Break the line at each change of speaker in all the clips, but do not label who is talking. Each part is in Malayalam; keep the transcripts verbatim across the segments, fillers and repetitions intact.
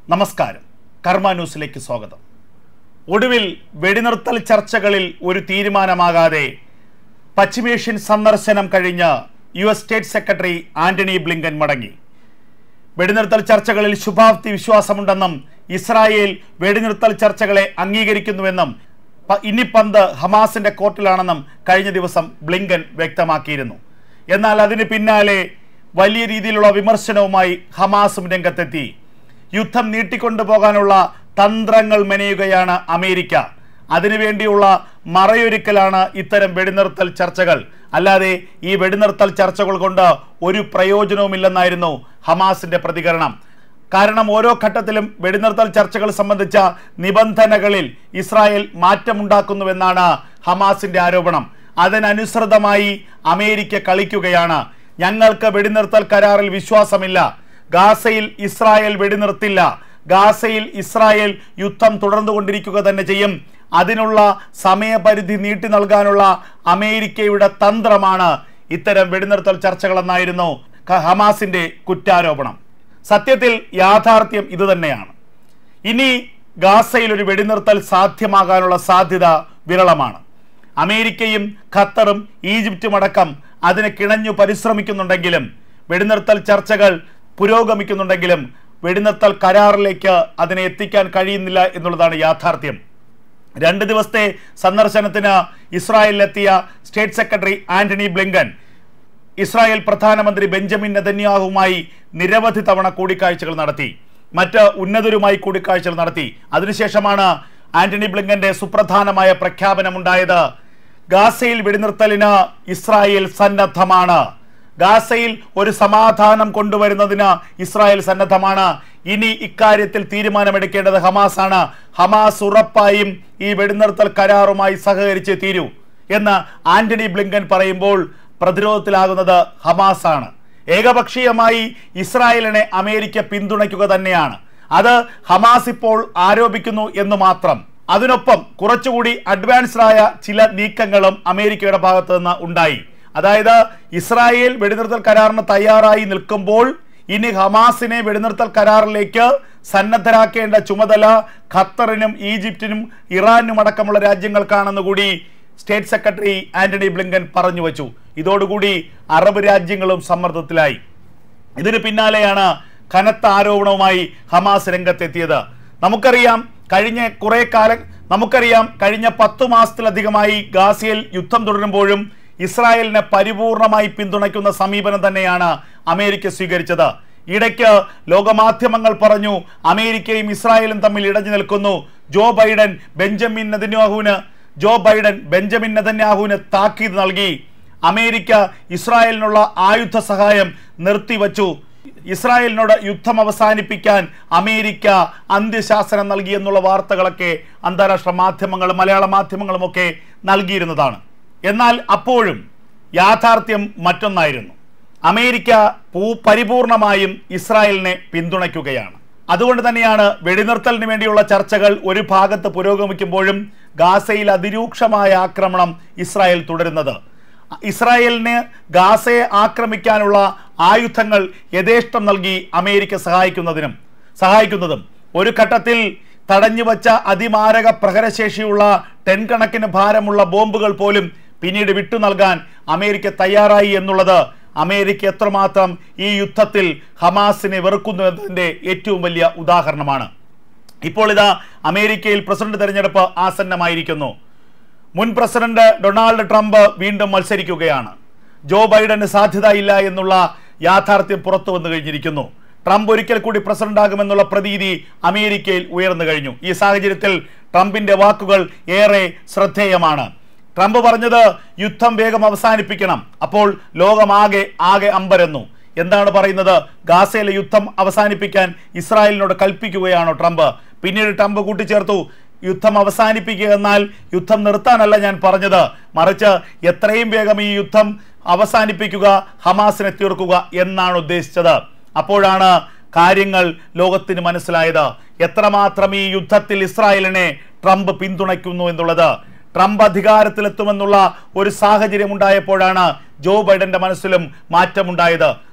നമസ്കാരം. കർമ്മ ന്യൂസിലേക്ക് സ്വാഗതം. ഒടുവിൽ വെടിനിർത്തൽ ചർച്ചകളിൽ ഒരു തീരുമാനമാകാതെ പശ്ചിമേഷ്യൻ സന്ദർശനം കഴിഞ്ഞ U S state secretary Antony Blinken മടങ്ങി. വെടിനിർത്തൽ ചർച്ചകളിൽ ശുഭാപ്തി വിശ്വാസമുണ്ടെന്നും ഇസ്രായേൽ വെടിനിർത്തൽ ചർച്ചകളെ അംഗീകരിക്കുന്നുവെന്നും ഇനി പന്ത് ഹമാസിന്റെ കോർട്ടിലാണെന്നും കഴിഞ്ഞ ദിവസം ബ്ലിങ്കൻ വ്യക്തമാക്കിയിരുന്നു. എന്നാൽ അതിന് പിന്നാലെ വലിയ രീതിയിലുള്ള വിമർശനവുമായി ഹമാസും രംഗത്തെത്തി. യുദ്ധം നീട്ടിക്കൊണ്ടുപോകാനുള്ള തന്ത്രങ്ങൾ മെനയുകയാണ് അമേരിക്ക. അതിനുവേണ്ടിയുള്ള മറയൊരുക്കലാണ് ഇത്തരം വെടിനിർത്തൽ ചർച്ചകൾ. അല്ലാതെ ഈ വെടിനിർത്തൽ ചർച്ചകൾ കൊണ്ട് ഒരു പ്രയോജനവുമില്ലെന്നായിരുന്നു ഹമാസിന്റെ പ്രതികരണം. കാരണം ഓരോ ഘട്ടത്തിലും വെടിനിർത്തൽ ചർച്ചകൾ സംബന്ധിച്ച നിബന്ധനകളിൽ ഇസ്രായേൽ മാറ്റമുണ്ടാക്കുന്നുവെന്നാണ് ഹമാസിന്റെ ആരോപണം. അതിനനുസൃതമായി അമേരിക്ക കളിക്കുകയാണ്. ഞങ്ങൾക്ക് വെടിനിർത്തൽ കരാറിൽ വിശ്വാസമില്ല, ഗാസയിൽ ഇസ്രായേൽ വെടിനിർത്തില്ല, ഗാസയിൽ ഇസ്രായേൽ യുദ്ധം തുടർന്നുകൊണ്ടിരിക്കുക തന്നെ ചെയ്യും, അതിനുള്ള സമയപരിധി നീട്ടി നൽകാനുള്ള അമേരിക്കയുടെ തന്ത്രമാണ് ഇത്തരം വെടിനിർത്തൽ ചർച്ചകളെന്നായിരുന്നു ഹമാസിന്റെ കുറ്റാരോപണം. സത്യത്തിൽ യാഥാർത്ഥ്യം ഇതുതന്നെയാണ്. ഇനി ഗാസയിൽ ഒരു വെടിനിർത്തൽ സാധ്യമാകാനുള്ള സാധ്യത വിരളമാണ്. അമേരിക്കയും ഖത്തറും ഈജിപ്തും അടക്കം അതിന് കിണഞ്ഞു പരിശ്രമിക്കുന്നുണ്ടെങ്കിലും വെടിനിർത്തൽ ചർച്ചകൾ പുരോഗമിക്കുന്നുണ്ടെങ്കിലും വെടിനിർത്തൽ കരാറിലേക്ക് അതിനെ എത്തിക്കാൻ കഴിയുന്നില്ല എന്നുള്ളതാണ് യാഥാർത്ഥ്യം. രണ്ട് ദിവസത്തെ സന്ദർശനത്തിന് ഇസ്രായേലിലെത്തിയ state secretary Antony Blinken Israel പ്രധാനമന്ത്രി ബെഞ്ചമിൻ നെതന്യാഹുവുമായി നിരവധി തവണ കൂടിക്കാഴ്ചകൾ നടത്തി, മറ്റ് ഉന്നതരുമായി കൂടിക്കാഴ്ചകൾ നടത്തി. അതിനുശേഷമാണ് ആന്റണി ബ്ലിങ്കന്റെ സുപ്രധാനമായ പ്രഖ്യാപനമുണ്ടായത്. ഗാസയിൽ വെടിനിർത്തലിന് ഇസ്രായേൽ സന്നദ്ധമാണ്, ഗാസയിൽ ഒരു സമാധാനം കൊണ്ടുവരുന്നതിന് ഇസ്രായേൽ സന്നദ്ധമാണ്. ഇനി ഇക്കാര്യത്തിൽ തീരുമാനമെടുക്കേണ്ടത് ഹമാസാണ്. ഹമാസ് ഉറപ്പായും ഈ വെടിനിർത്തൽ കരാറുമായി സഹകരിച്ചേ തീരൂ എന്ന് ആന്റണി ബ്ലിങ്കൻ പറയുമ്പോൾ പ്രതിരോധത്തിലാകുന്നത് ഹമാസാണ്. ഏകപക്ഷീയമായി ഇസ്രായേലിനെ അമേരിക്ക പിന്തുണയ്ക്കുക തന്നെയാണ്. അത് ഹമാസ് ഇപ്പോൾ ആരോപിക്കുന്നു എന്ന് മാത്രം. അതിനൊപ്പം കുറച്ചുകൂടി അഡ്വാൻസ്ഡ് ആയ ചില നീക്കങ്ങളും അമേരിക്കയുടെ ഭാഗത്ത് നിന്ന് ഉണ്ടായി. അതായത് ഇസ്രായേൽ വെടിനിർത്തൽ കരാറിന് തയ്യാറായി നിൽക്കുമ്പോൾ ഇനി ഹമാസിനെ വെടിനിർത്തൽ കരാറിലേക്ക് സന്നദ്ധരാക്കേണ്ട ചുമതല ഖത്തറിനും ഈജിപ്തിനും ഇറാനും അടക്കമുള്ള രാജ്യങ്ങൾക്കാണെന്ന് കൂടി സ്റ്റേറ്റ് സെക്രട്ടറി ആന്റണി ബ്ലിങ്കൻ പറഞ്ഞു വച്ചു. ഇതോടുകൂടി അറബ് രാജ്യങ്ങളും സമ്മർദ്ദത്തിലായി. ഇതിന് പിന്നാലെയാണ് കനത്ത ആരോപണവുമായി ഹമാസ് രംഗത്തെത്തിയത്. നമുക്കറിയാം കഴിഞ്ഞ കുറെ കാലം നമുക്കറിയാം കഴിഞ്ഞ പത്തു മാസത്തിലധികമായി ഗാസയിൽ യുദ്ധം തുടരുമ്പോഴും ഇസ്രായേലിനെ പരിപൂർണമായി പിന്തുണയ്ക്കുന്ന സമീപനം തന്നെയാണ് അമേരിക്ക സ്വീകരിച്ചത്. ഇടയ്ക്ക് ലോകമാധ്യമങ്ങൾ പറഞ്ഞു അമേരിക്കയും ഇസ്രായേലും തമ്മിൽ ഇടഞ്ഞു നിൽക്കുന്നു. ജോ ബൈഡൻ ബെഞ്ചമിൻ നെതന്യാഹുവിന് ജോ ബൈഡൻ ബെഞ്ചമിൻ നെതന്യാഹുവിന് താക്കീത് നൽകി. അമേരിക്ക ഇസ്രായേലിനുള്ള ആയുധ സഹായം നിർത്തിവച്ചു. ഇസ്രായേലിനോട് യുദ്ധം അവസാനിപ്പിക്കാൻ അമേരിക്ക അന്ത്യശാസനം നൽകി എന്നുള്ള വാർത്തകളൊക്കെ അന്താരാഷ്ട്ര മാധ്യമങ്ങളും മലയാള മാധ്യമങ്ങളും ഒക്കെ നൽകിയിരുന്നതാണ്. എന്നാൽ അപ്പോഴും യാഥാർത്ഥ്യം മറ്റൊന്നായിരുന്നു. അമേരിക്ക പൂ പരിപൂർണമായും ഇസ്രായേലിനെ പിന്തുണയ്ക്കുകയാണ്. അതുകൊണ്ട് തന്നെയാണ് വെടിനിർത്തലിന് വേണ്ടിയുള്ള ചർച്ചകൾ ഒരു ഭാഗത്ത് പുരോഗമിക്കുമ്പോഴും ഗാസയിൽ അതിരൂക്ഷമായ ആക്രമണം ഇസ്രായേൽ തുടരുന്നത്. ഇസ്രായേലിന് ഗാസയെ ആക്രമിക്കാനുള്ള ആയുധങ്ങൾ യഥേഷ്ടം നൽകി അമേരിക്ക സഹായിക്കുന്നതിനും സഹായിക്കുന്നതും ഒരു ഘട്ടത്തിൽ തടഞ്ഞുവച്ച അതിമാരക പ്രഹരശേഷിയുള്ള ടെൻ കണക്കിന് ഭാരമുള്ള ബോംബുകൾ പോലും പിന്നീട് വിട്ടു നൽകാൻ അമേരിക്ക തയ്യാറായി എന്നുള്ളത് അമേരിക്ക എത്രമാത്രം ഈ യുദ്ധത്തിൽ ഹമാസിനെ വെറുക്കുന്നു എന്നതിൻ്റെ ഏറ്റവും വലിയ ഉദാഹരണമാണ്. ഇപ്പോൾ ഇതാ അമേരിക്കയിൽ പ്രസിഡന്റ് തെരഞ്ഞെടുപ്പ് ആസന്നമായിരിക്കുന്നു. മുൻ പ്രസിഡന്റ് ഡൊണാൾഡ് ട്രംപ് വീണ്ടും മത്സരിക്കുകയാണ്. ജോ ബൈഡന് സാധ്യതയില്ല എന്നുള്ള യാഥാർത്ഥ്യം പുറത്തു വന്നു കഴിഞ്ഞിരിക്കുന്നു. ട്രംപ് ഒരിക്കൽ കൂടി പ്രസിഡന്റ് ആകുമെന്നുള്ള പ്രതീതി അമേരിക്കയിൽ ഉയർന്നു കഴിഞ്ഞു. ഈ സാഹചര്യത്തിൽ ട്രംപിന്റെ വാക്കുകൾ ഏറെ ശ്രദ്ധേയമാണ്. ട്രംപ് പറഞ്ഞത് യുദ്ധം വേഗം അവസാനിപ്പിക്കണം. അപ്പോൾ ലോകമാകെ ആകെ അമ്പരന്നു. എന്താണ് പറയുന്നത്? ഗാസയിലെ യുദ്ധം അവസാനിപ്പിക്കാൻ ഇസ്രായേലിനോട് കൽപ്പിക്കുകയാണോ ട്രംപ്? പിന്നീട് ട്രംപ് കൂട്ടിച്ചേർത്തു, യുദ്ധം അവസാനിപ്പിക്കുക എന്നാൽ യുദ്ധം നിർത്താനല്ല ഞാൻ പറഞ്ഞത്, മറിച്ച് എത്രയും വേഗം ഈ യുദ്ധം അവസാനിപ്പിക്കുക, ഹമാസിനെ തീർക്കുക എന്നാണ് ഉദ്ദേശിച്ചത്. അപ്പോഴാണ് കാര്യങ്ങൾ ലോകത്തിന് മനസ്സിലായത് എത്രമാത്രം ഈ യുദ്ധത്തിൽ ഇസ്രായേലിനെ ട്രംപ് പിന്തുണയ്ക്കുന്നു എന്നുള്ളത്. ട്രംപ് അധികാരത്തിലെത്തുമെന്നുള്ള ഒരു സാഹചര്യം ഉണ്ടായപ്പോഴാണ് ജോ ബൈഡന്റെ മനസ്സിലും മാറ്റമുണ്ടായത്.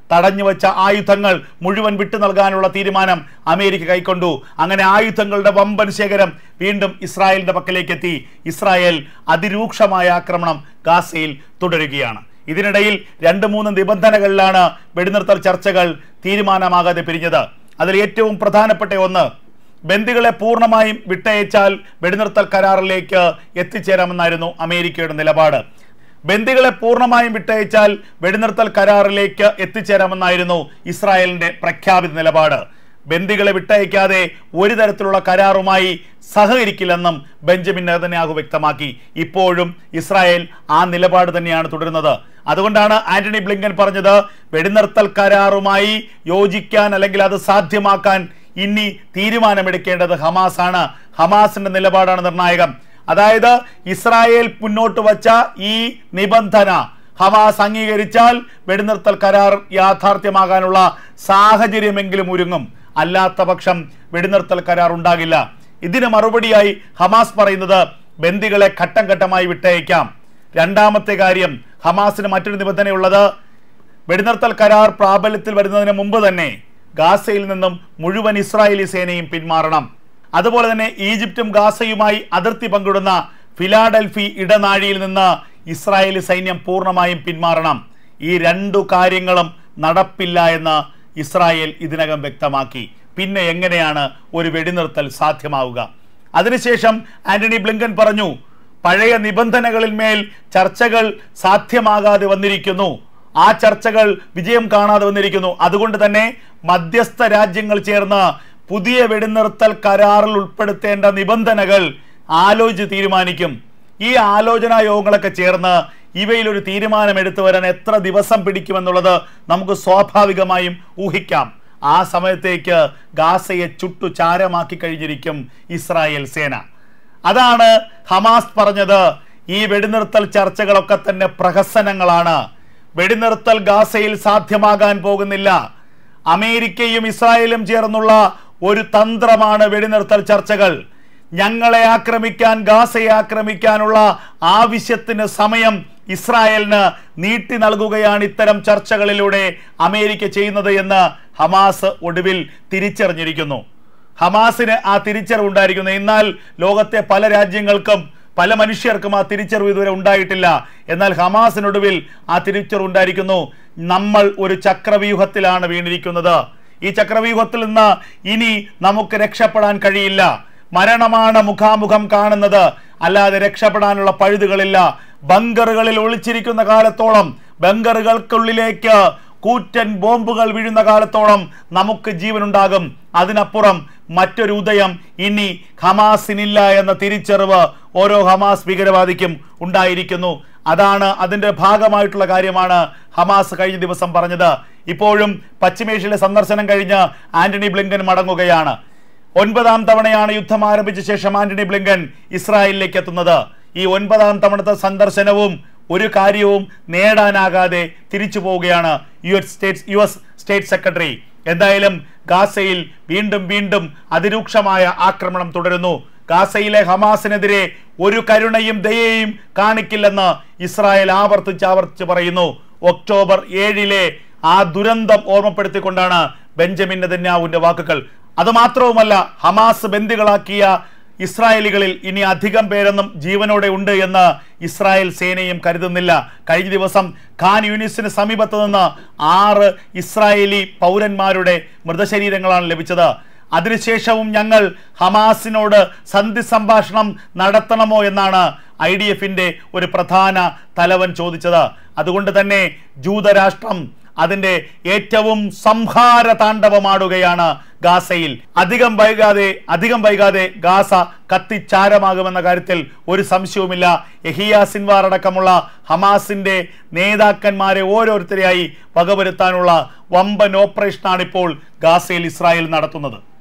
തടഞ്ഞുവെച്ച ആയുധങ്ങൾ മുഴുവൻ വിട്ടു നൽകാനുള്ള തീരുമാനം അമേരിക്ക കൈക്കൊണ്ടു. അങ്ങനെ ആയുധങ്ങളുടെ വമ്പൻ ശേഖരം വീണ്ടും ഇസ്രായേലിന്റെ പക്കലേക്ക് എത്തി. ഇസ്രായേൽ അതിരൂക്ഷമായ ആക്രമണം ഗാസയിൽ തുടരുകയാണ്. ഇതിനിടയിൽ രണ്ട് മൂന്ന് നിബന്ധനകളിലാണ് വെടിനിർത്തൽ ചർച്ചകൾ തീരുമാനമാകാതെ പിരിഞ്ഞത്. അതിൽ ഏറ്റവും പ്രധാനപ്പെട്ട ഒന്ന്, ബന്ദികളെ പൂർണ്ണമായും വിട്ടയച്ചാൽ വെടിനിർത്തൽ കരാറിലേക്ക് എത്തിച്ചേരാമെന്നായിരുന്നു അമേരിക്കയുടെ നിലപാട്. ബന്ദികളെ പൂർണ്ണമായും വിട്ടയച്ചാൽ വെടിനിർത്തൽ കരാറിലേക്ക് എത്തിച്ചേരാമെന്നായിരുന്നു ഇസ്രായേലിന്റെ പ്രഖ്യാപിത നിലപാട്. ബന്ദികളെ വിട്ടയക്കാതെ ഒരു തരത്തിലുള്ള കരാറുമായി സഹകരിക്കില്ലെന്നും ബെഞ്ചമിൻ നെതന്യാഹു വ്യക്തമാക്കി. ഇപ്പോഴും ഇസ്രായേൽ ആ നിലപാട് തന്നെയാണ് തുടരുന്നത്. അതുകൊണ്ടാണ് ആന്റണി ബ്ലിങ്കൻ പറഞ്ഞത്, വെടിനിർത്തൽ കരാറുമായി യോജിക്കാൻ അല്ലെങ്കിൽ അത് സാധ്യമാക്കാൻ ഇനി തീരുമാനമെടുക്കേണ്ടത് ഹമാസ് ആണ്. ഹമാസിന്റെ നിലപാടാണ് നിർണായകം. അതായത് ഇസ്രായേൽ മുന്നോട്ട് വച്ച ഈ നിബന്ധന ഹമാസ് അംഗീകരിച്ചാൽ വെടിനിർത്തൽ കരാർ യാഥാർത്ഥ്യമാകാനുള്ള സാഹചര്യമെങ്കിലും ഒരുങ്ങും. അല്ലാത്ത പക്ഷം വെടിനിർത്തൽ കരാർ ഉണ്ടാകില്ല. ഇതിന് മറുപടിയായി ഹമാസ് പറയുന്നത് ബന്ദികളെ ഘട്ടം ഘട്ടമായി വിട്ടയക്കാം. രണ്ടാമത്തെ കാര്യം, ഹമാസിന് മറ്റൊരു നിബന്ധനയുള്ളത്, വെടിനിർത്തൽ കരാർ പ്രാബല്യത്തിൽ വരുന്നതിന് മുമ്പ് തന്നെ ഗാസയിൽ നിന്നും മുഴുവൻ ഇസ്രായേലി സേനയും പിന്മാറണം. അതുപോലെ തന്നെ ഈജിപ്തും ഗാസയുമായി അതിർത്തി പങ്കിടുന്ന ഫിലാഡൽഫി ഇടനാഴിയിൽ നിന്ന് ഇസ്രായേലി സൈന്യം പൂർണ്ണമായും പിന്മാറണം. ഈ രണ്ടു കാര്യങ്ങളും നടപ്പില്ല എന്ന് ഇസ്രായേൽ ഇതിനകം വ്യക്തമാക്കി. പിന്നെ എങ്ങനെയാണ് ഒരു വെടിനിർത്തൽ സാധ്യമാവുക? അതിനുശേഷം ആന്റണി ബ്ലിങ്കൻ പറഞ്ഞു, പഴയ നിബന്ധനകളിൽ മേൽ ചർച്ചകൾ സാധ്യമാകാതെ വന്നിരിക്കുന്നു, ആ ചർച്ചകൾ വിജയം കാണാതെ വന്നിരിക്കുന്നു. അതുകൊണ്ട് തന്നെ മധ്യസ്ഥ രാജ്യങ്ങൾ ചേർന്ന് പുതിയ വെടിനിർത്തൽ കരാറിൽ ഉൾപ്പെടുത്തേണ്ട നിബന്ധനകൾ ആലോചിച്ച് തീരുമാനിക്കും. ഈ ആലോചനാ യോഗങ്ങളൊക്കെ ചേർന്ന് ഇവയിൽ ഒരു തീരുമാനം എടുത്തു വരാൻ എത്ര ദിവസം പിടിക്കുമെന്നുള്ളത് നമുക്ക് സ്വാഭാവികമായും ഊഹിക്കാം. ആ സമയത്തേക്ക് ഗാസയെ ചുട്ടു ചാരമാക്കി കഴിഞ്ഞിരിക്കും ഇസ്രായേൽ സേന. അതാണ് ഹമാസ് പറഞ്ഞത്, ഈ വെടിനിർത്തൽ ചർച്ചകളൊക്കെ തന്നെ പ്രഹസനങ്ങളാണ്. വെടിനിർത്തൽ ഗാസയിൽ സാധ്യമാകാൻ പോകുന്നില്ല. അമേരിക്കയും ഇസ്രായേലും ചേർന്നുള്ള ഒരു തന്ത്രമാണ് വെടിനിർത്തൽ ചർച്ചകൾ. ഞങ്ങളെ ആക്രമിക്കാൻ, ഗാസയെ ആക്രമിക്കാനുള്ള ആവശ്യത്തിന് സമയം ഇസ്രായേലിന് നീട്ടി നൽകുകയാണ് ഇത്തരം ചർച്ചകളിലൂടെ അമേരിക്ക ചെയ്യുന്നത് എന്ന് ഹമാസ് ഒടുവിൽ തിരിച്ചറിഞ്ഞിരിക്കുന്നു. ഹമാസിന് ആ തിരിച്ചറിവുണ്ടായിരിക്കുന്നു. എന്നാൽ ലോകത്തെ പല രാജ്യങ്ങൾക്കും പല മനുഷ്യർക്കും ആ തിരിച്ചറിവ് ഇതുവരെ ഉണ്ടായിട്ടില്ല. എന്നാൽ ഹമാസിനൊടുവിൽ ആ തിരിച്ചറിവുണ്ടായിരിക്കുന്നു. നമ്മൾ ഒരു ചക്രവ്യൂഹത്തിലാണ് വീണിരിക്കുന്നത്. ഈ ചക്രവ്യൂഹത്തിൽ നിന്ന് ഇനി നമുക്ക് രക്ഷപ്പെടാൻ കഴിയില്ല. മരണമാണ് മുഖാമുഖം കാണുന്നത്, അല്ലാതെ രക്ഷപ്പെടാനുള്ള പഴുതുകളില്ല. ബങ്കറുകളിൽ ഒളിച്ചിരിക്കുന്ന കാലത്തോളം, ബങ്കറുകൾക്കുള്ളിലേക്ക് കൂറ്റൻ ബോംബുകൾ വീഴുന്ന കാലത്തോളം നമുക്ക് ജീവനുണ്ടാകും. അതിനപ്പുറം മറ്റൊരു ഉദയം ഇനി ഹമാസിനില്ല എന്ന തിരിച്ചറിവ് ഓരോ ഹമാസ് ഭീകരവാദിക്കും ഉണ്ടായിരിക്കുന്നു. അതാണ് അതിന്റെ ഭാഗമായിട്ടുള്ള കാര്യമാണ് ഹമാസ് കഴിഞ്ഞ ദിവസം പറഞ്ഞത്. ഇപ്പോഴും പശ്ചിമേഷ്യയിലെ സന്ദർശനം കഴിഞ്ഞ് ആന്റണി ബ്ലിങ്കൻ മടങ്ങുകയാണ്. ഒൻപതാം തവണയാണ് യുദ്ധം ആരംഭിച്ച ശേഷം ആന്റണി ബ്ലിങ്കൻ ഇസ്രായേലിലേക്ക് എത്തുന്നത്. ഈ ഒൻപതാം തവണത്തെ സന്ദർശനവും ഒരു കാര്യവും നേടാനാകാതെ തിരിച്ചു പോവുകയാണ് U S state U S state secretary. എന്തായാലും ഗാസയിൽ വീണ്ടും വീണ്ടും അതിരൂക്ഷമായ ആക്രമണം തുടരുന്നു. ഗാസയിലെ ഹമാസിനെതിരെ ഒരു കരുണയും ദയയും കാണിക്കില്ലെന്ന് ഇസ്രായേൽ ആവർത്തിച്ച് ആവർത്തിച്ച് പറയുന്നു. ഒക്ടോബർ ഏഴിലെ ആ ദുരന്തം ഓർമ്മപ്പെടുത്തിക്കൊണ്ടാണ് ബെഞ്ചമിൻ നെതന്യാഹുവിന്റെ വാക്കുകൾ. അത് മാത്രവുമല്ല, ഹമാസ് ബന്ദികളാക്കിയ ഇസ്രായേലികളിൽ ഇനി അധികം പേരൊന്നും ജീവനോടെ ഉണ്ട് എന്ന് ഇസ്രായേൽ സേനയും കരുതുന്നില്ല. കഴിഞ്ഞ ദിവസം ഖാൻ യൂനിസിന് സമീപത്ത് നിന്ന് ആറ് ഇസ്രായേലി പൗരന്മാരുടെ മൃതശരീരങ്ങളാണ് ലഭിച്ചത്. അതിനുശേഷവും ഞങ്ങൾ ഹമാസിനോട് സന്ധി സംഭാഷണം നടത്തണമോ എന്നാണ് ഐ ഡി എഫിന്റെ ഒരു പ്രധാന തലവൻ ചോദിച്ചത്. അതുകൊണ്ട് തന്നെ ജൂതരാഷ്ട്രം അതിന്റെ ഏറ്റവും സംഹാര താണ്ഡവമാടുകയാണ് ഗാസയിൽ. അധികം വൈകാതെ അധികം വൈകാതെ ഗാസ കത്തിച്ചാരമാകുമെന്ന കാര്യത്തിൽ ഒരു സംശയവുമില്ല. യഹിയ സിൻവാർ അടക്കമുള്ള ഹമാസിന്റെ നേതാക്കന്മാരെ ഓരോരുത്തരെയായി വകവരുത്താനുള്ള വമ്പൻ ഓപ്പറേഷനാണ് ഇപ്പോൾ ഗാസയിൽ ഇസ്രായേൽ നടത്തുന്നത്.